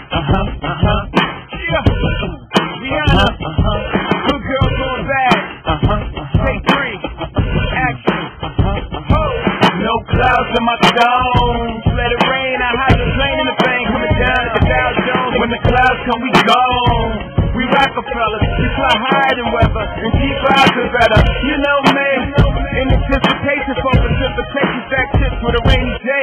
Rihanna, good girl going bad. Take 3, action. No clouds in my stones. Let it rain, I hide the plane in the bank. Coming down at the Dow Jones. When the clouds come, we gone. We Rockefellers, we fly higher than weather, and keep rising better. You know me, in anticipation for precipitation, back tips with a rainy day.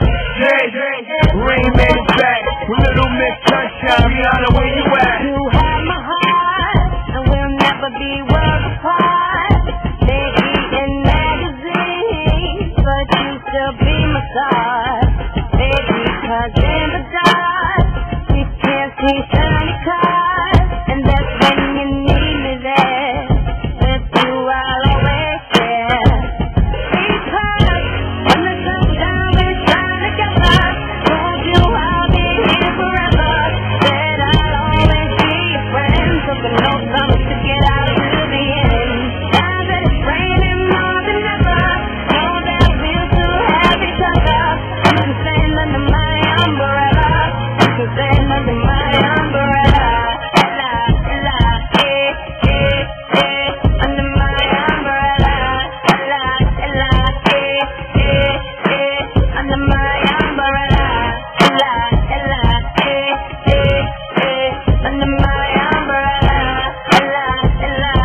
Rain Man is back with Little Miss Sunshine. Rihanna, where you at? You have my heart, and we'll never be worlds apart. Maybe in magazines, but you still be my star. Baby, 'cause in the dark, we can't see shiny cars, and that's when you need me there. With you, I'll always share. Because when the sun's down, we shine together. Told you I'll be here forever. Said I'll always be your friend. Took a no promise to get out to the end. Now that it's raining more than ever, know that we'll still have each other. You can stand under my umbrella. You can stand under my umbrella. Ella, ella, under my umbrella. Ella, ella, under my umbrella. Ella, ella, under my umbrella. Ella, ella,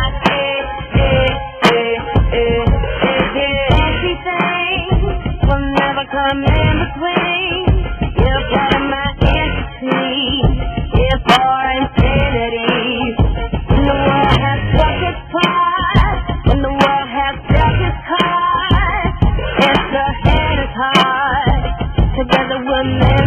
everything will never come in between. You're part of my entity. You're for infinity. When the world has struck its part, when the world has struck its heart, it's the head is hard. Together we'll make